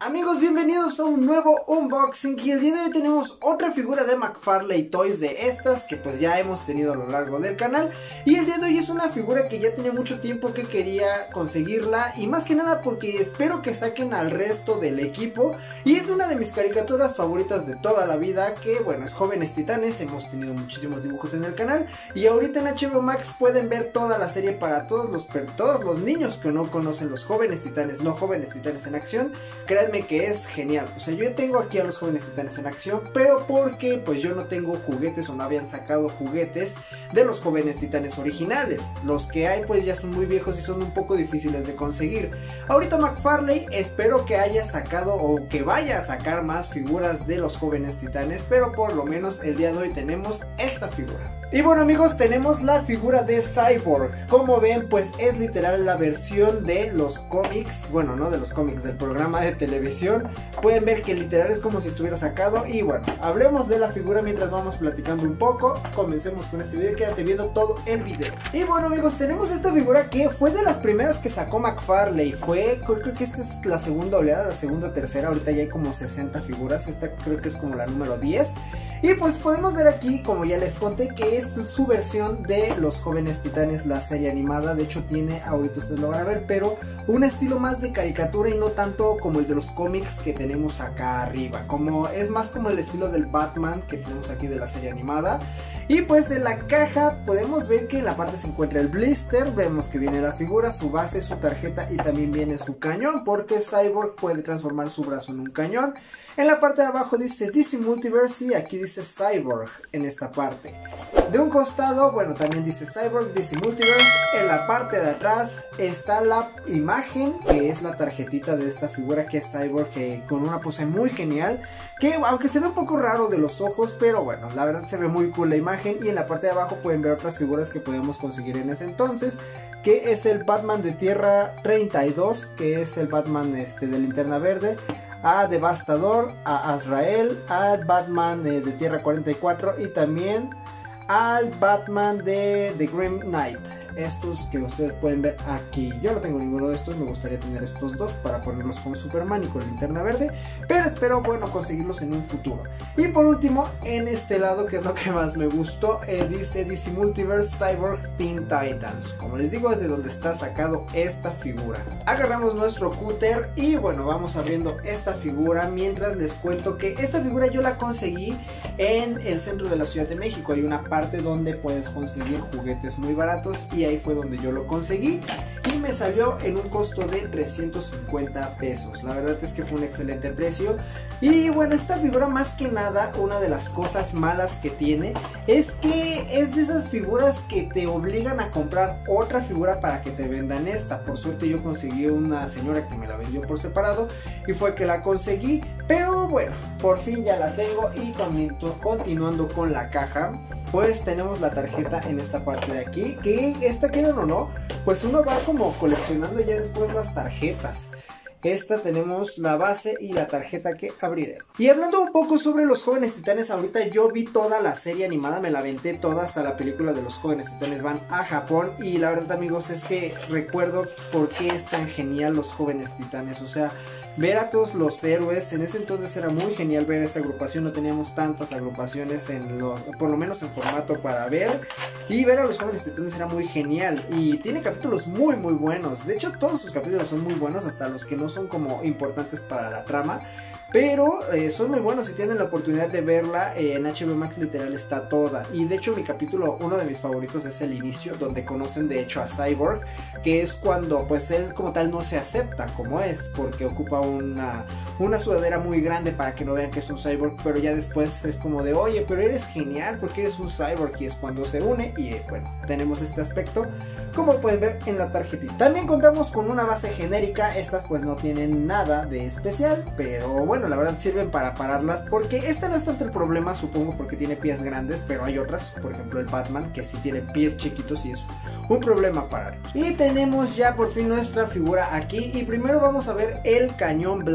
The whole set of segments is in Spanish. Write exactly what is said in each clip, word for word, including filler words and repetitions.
Amigos, bienvenidos a un nuevo unboxing y el día de hoy tenemos otra figura de McFarlane Toys de estas que pues ya hemos tenido a lo largo del canal. Y el día de hoy es una figura que ya tenía mucho tiempo que quería conseguirla, y más que nada porque espero que saquen al resto del equipo. Y es de una de mis caricaturas favoritas de toda la vida, que bueno, es Jóvenes Titanes. Hemos tenido muchísimos dibujos en el canal y ahorita en H B O Max pueden ver toda la serie para todos los, todos los niños que no conocen los Jóvenes Titanes, no Jóvenes Titanes en acción. Créanme que es genial. O sea, yo tengo aquí a los Jóvenes Titanes en acción, pero porque pues yo no tengo juguetes o no habían sacado juguetes de los Jóvenes Titanes originales. Los que hay pues ya son muy viejos y son un poco difíciles de conseguir. Ahorita McFarlane espero que haya sacado o que vaya a sacar más figuras de los Jóvenes Titanes, pero por lo menos el día de hoy tenemos esta figura. Y bueno amigos, tenemos la figura de Cyborg. Como ven pues es literal la versión de los cómics, bueno no de los cómics, del programa de televisión. Pueden ver que literal es como si estuviera sacado. Y bueno, hablemos de la figura mientras vamos platicando un poco. Comencemos con este video, quédate viendo todo el video. Y bueno amigos, tenemos esta figura que fue de las primeras que sacó McFarlane. Fue, creo, creo que esta es la segunda oleada, la segunda o tercera. Ahorita ya hay como sesenta figuras, esta creo que es como la número diez. Y pues podemos ver aquí, como ya les conté, que es su versión de los Jóvenes Titanes, la serie animada. De hecho tiene, ahorita ustedes lo van a ver, pero un estilo más de caricatura y no tanto como el de los cómics que tenemos acá arriba. Como es más como el estilo del Batman que tenemos aquí de la serie animada. Y pues de la caja podemos ver que en la parte se encuentra el blister. Vemos que viene la figura, su base, su tarjeta y también viene su cañón, porque Cyborg puede transformar su brazo en un cañón. En la parte de abajo dice D C Multiverse y aquí dice Cyborg en esta parte. De un costado, bueno, también dice Cyborg, D C Multiverse. En la parte de atrás está la imagen, que es la tarjetita de esta figura, que es Cyborg, que con una pose muy genial. Que aunque se ve un poco raro de los ojos, pero bueno, la verdad se ve muy cool la imagen. Y en la parte de abajo pueden ver otras figuras que podemos conseguir en ese entonces, que es el Batman de Tierra treinta y dos, que es el Batman este, de Linterna Verde, a Devastador, a Azrael, al Batman de, de Tierra cuarenta y cuatro y también al Batman de The Grim Knight. Estos que ustedes pueden ver aquí. Yo no tengo ninguno de estos, me gustaría tener estos dos para ponerlos con Superman y con Linterna Verde, pero espero, bueno, conseguirlos en un futuro. Y por último, en este lado, que es lo que más me gustó, eh, dice D C Multiverse Cyborg Teen Titans. Como les digo, es de donde está sacado esta figura. Agarramos nuestro cúter y bueno, vamos abriendo esta figura, mientras les cuento que esta figura yo la conseguí en el centro de la Ciudad de México. Hay una parte donde puedes conseguir juguetes muy baratos y ahí fue donde yo lo conseguí y me salió en un costo de trescientos cincuenta pesos. La verdad es que fue un excelente precio. Y bueno, esta figura, más que nada, una de las cosas malas que tiene es que es de esas figuras que te obligan a comprar otra figura para que te vendan esta. Por suerte yo conseguí una señora que me la vendió por separado y fue que la conseguí, pero bueno, por fin ya la tengo. Y continuando con la caja, pues tenemos la tarjeta en esta parte de aquí, que esta, quieran o no, pues uno va como coleccionando ya después las tarjetas. Esta tenemos la base y la tarjeta que abriré. Y hablando un poco sobre los Jóvenes Titanes, ahorita yo vi toda la serie animada, me la aventé toda hasta la película de los Jóvenes Titanes van a Japón. Y la verdad amigos es que recuerdo por qué es tan genial los Jóvenes Titanes. O sea, ver a todos los héroes, en ese entonces era muy genial ver esta agrupación. No teníamos tantas agrupaciones, en lo, por lo menos en formato para ver. Y ver a los Jóvenes Titanes era muy genial. Y tiene capítulos muy muy buenos. De hecho todos sus capítulos son muy buenos, hasta los que no son como importantes para la trama, pero eh, son muy buenos. Si tienen la oportunidad de verla, eh, en H B O Max literal está toda. Y de hecho mi capítulo, uno de mis favoritos, es el inicio, donde conocen de hecho a Cyborg, que es cuando pues él como tal no se acepta como es, porque ocupa una, una sudadera muy grande para que no vean que es un cyborg. Pero ya después es como de, oye, pero eres genial porque eres un cyborg. Y es cuando se une y eh, bueno, tenemos este aspecto, como pueden ver en la tarjetita. También contamos con una base genérica. Estas pues no tienen nada de especial, pero bueno, la verdad sirven para pararlas, porque esta no es tanto el problema, supongo, porque tiene pies grandes, pero hay otras, por ejemplo el Batman, que sí tiene pies chiquitos y es un problema pararlos. Y tenemos ya por fin nuestra figura aquí, y primero vamos a ver el cañón blaster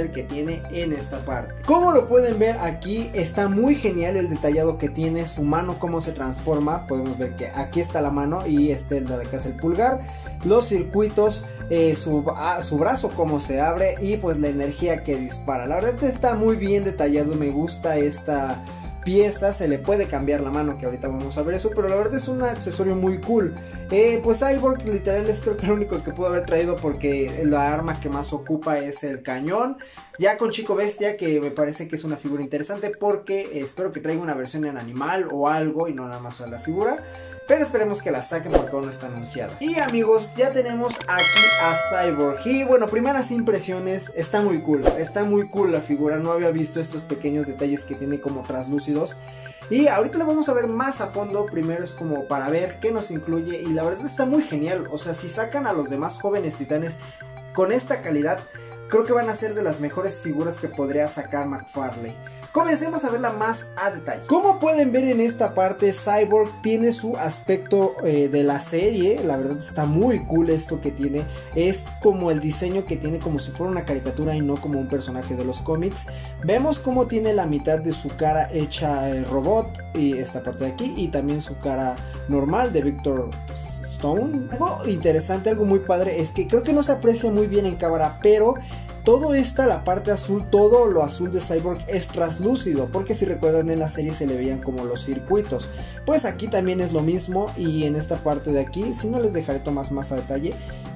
poder que tiene en esta parte. Como lo pueden ver aquí, está muy genial el detallado que tiene su mano, cómo se transforma. Podemos ver que aquí está la mano y este de acá es el pulgar, los circuitos, eh, su, ah, su brazo cómo se abre y pues la energía que dispara. La verdad está muy bien detallado, me gusta esta pieza. Se le puede cambiar la mano, que ahorita vamos a ver eso, pero la verdad es un accesorio muy cool. eh, Pues Cyborg literal es creo que el único que pudo haber traído, porque la arma que más ocupa es el cañón. Ya con Chico Bestia, que me parece que es una figura interesante, porque eh, espero que traiga una versión en animal o algo y no nada más a la figura. Pero esperemos que la saquen porque aún no está anunciada. Y amigos, ya tenemos aquí a Cyborg. Y bueno, primeras impresiones, está muy cool. Está muy cool la figura, no había visto estos pequeños detalles que tiene como translúcidos. Y ahorita lo vamos a ver más a fondo. Primero es como para ver qué nos incluye. Y la verdad está muy genial. O sea, si sacan a los demás jóvenes titanes con esta calidad, creo que van a ser de las mejores figuras que podría sacar McFarlane. Comencemos a verla más a detalle. Como pueden ver en esta parte, Cyborg tiene su aspecto eh, de la serie. La verdad está muy cool esto que tiene. Es como el diseño que tiene, como si fuera una caricatura y no como un personaje de los cómics. Vemos cómo tiene la mitad de su cara hecha eh, robot, y esta parte de aquí, y también su cara normal de Victor Stone. Algo interesante, algo muy padre, es que creo que no se aprecia muy bien en cámara, pero todo esta, la parte azul, todo lo azul de Cyborg es translúcido, porque si recuerdan en la serie se le veían como los circuitos. Pues aquí también es lo mismo, y en esta parte de aquí, si no les dejaré tomar más a detalle,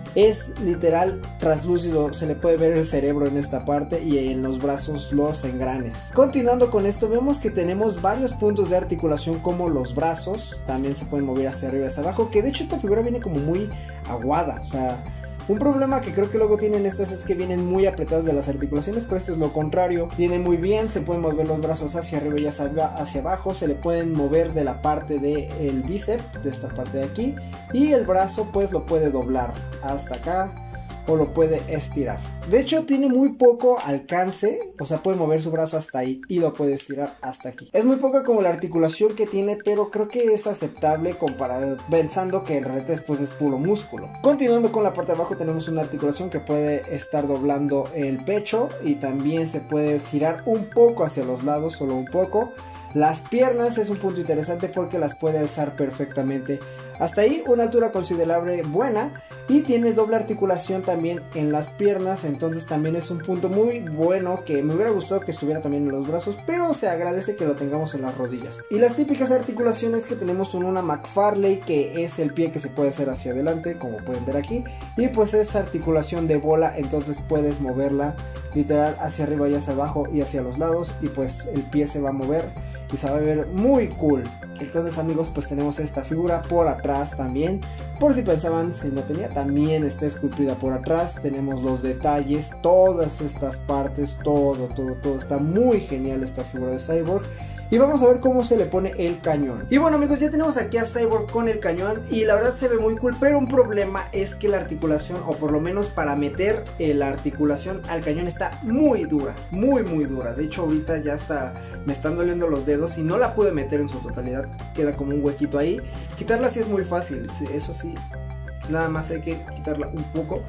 es literal translúcido, se le puede ver el cerebro en esta parte y en los brazos los engranes. Continuando con esto, vemos que tenemos varios puntos de articulación como los brazos, también se pueden mover hacia arriba y hacia abajo, que de hecho esta figura viene como muy aguada, o sea... Un problema que creo que luego tienen estas es que vienen muy apretadas de las articulaciones, pero este es lo contrario. Viene muy bien, se pueden mover los brazos hacia arriba y hacia, hacia abajo, se le pueden mover de la parte del bíceps, de esta parte de aquí, y el brazo pues lo puede doblar hasta acá o lo puede estirar. De hecho tiene muy poco alcance, o sea puede mover su brazo hasta ahí y lo puede estirar hasta aquí. Es muy poca como la articulación que tiene, pero creo que es aceptable comparado, pensando que el rete pues es puro músculo. Continuando con la parte de abajo, tenemos una articulación que puede estar doblando el pecho y también se puede girar un poco hacia los lados, solo un poco. Las piernas es un punto interesante porque las puede alzar perfectamente. Hasta ahí una altura considerable buena, y tiene doble articulación también en las piernas, entonces también es un punto muy bueno que me hubiera gustado que estuviera también en los brazos, pero se agradece que lo tengamos en las rodillas. Y las típicas articulaciones que tenemos son una McFarlane, que es el pie que se puede hacer hacia adelante, como pueden ver aquí, y pues es articulación de bola, entonces puedes moverla literal hacia arriba y hacia abajo y hacia los lados, y pues el pie se va a mover y se va a ver muy cool. Entonces amigos, pues tenemos esta figura por atrás también, por si pensaban si no tenía, también está esculpida por atrás. Tenemos los detalles, todas estas partes, todo, todo, todo, está muy genial esta figura de Cyborg. Y vamos a ver cómo se le pone el cañón. Y bueno amigos, ya tenemos aquí a Cyborg con el cañón y la verdad se ve muy cool, pero un problema es que la articulación, o por lo menos para meter eh, la articulación al cañón, está muy dura, muy muy dura. De hecho ahorita ya está, me están doliendo los dedos y no la pude meter en su totalidad, queda como un huequito ahí. Quitarla sí es muy fácil, sí, eso sí, nada más hay que quitarla un poco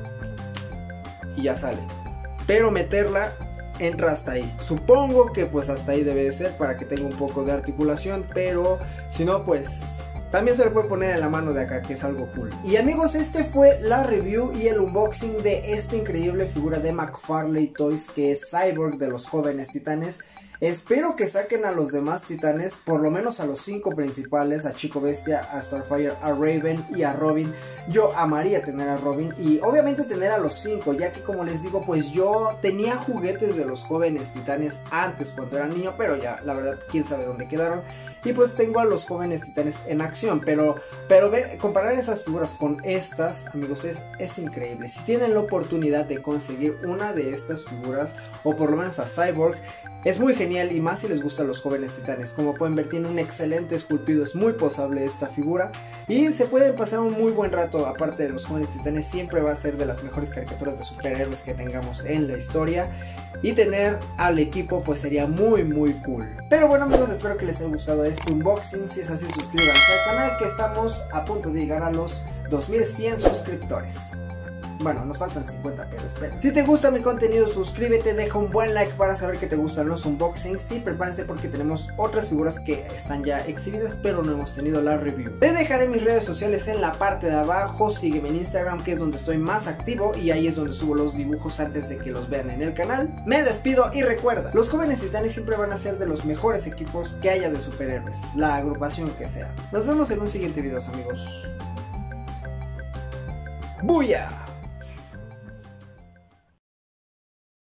y ya sale, pero meterla entra hasta ahí. Supongo que pues hasta ahí debe de ser para que tenga un poco de articulación, pero si no pues también se le puede poner en la mano de acá, que es algo cool. Y amigos, este fue la review y el unboxing de esta increíble figura de McFarlane Toys, que es Cyborg de los Jóvenes Titanes. Espero que saquen a los demás titanes, por lo menos a los cinco principales, a Chico Bestia, a Starfire, a Raven y a Robin. Yo amaría tener a Robin y obviamente tener a los cinco, ya que como les digo, pues yo tenía juguetes de los Jóvenes Titanes antes cuando era niño, pero ya la verdad quién sabe dónde quedaron. Y pues tengo a los Jóvenes Titanes en acción, pero, pero ver, comparar esas figuras con estas, amigos, es, es increíble. Si tienen la oportunidad de conseguir una de estas figuras, o por lo menos a Cyborg, es muy genial, y más si les gustan los Jóvenes Titanes. Como pueden ver, tiene un excelente esculpido, es muy posable esta figura y se puede pasar un muy buen rato. Aparte de los Jóvenes Titanes, siempre va a ser de las mejores caricaturas de superhéroes que tengamos en la historia, y tener al equipo pues sería muy muy cool. Pero bueno amigos, espero que les haya gustado este unboxing. Si es así, suscríbanse al canal, que estamos a punto de llegar a los dos mil cien suscriptores. Bueno, nos faltan cincuenta, pero espera. Si te gusta mi contenido, suscríbete, deja un buen like para saber que te gustan los unboxings y prepárense porque tenemos otras figuras que están ya exhibidas, pero no hemos tenido la review. Te dejaré mis redes sociales en la parte de abajo, sígueme en Instagram, que es donde estoy más activo y ahí es donde subo los dibujos antes de que los vean en el canal. Me despido y recuerda, los jóvenes titanes siempre van a ser de los mejores equipos que haya de superhéroes, la agrupación que sea. Nos vemos en un siguiente video, amigos. ¡Buya!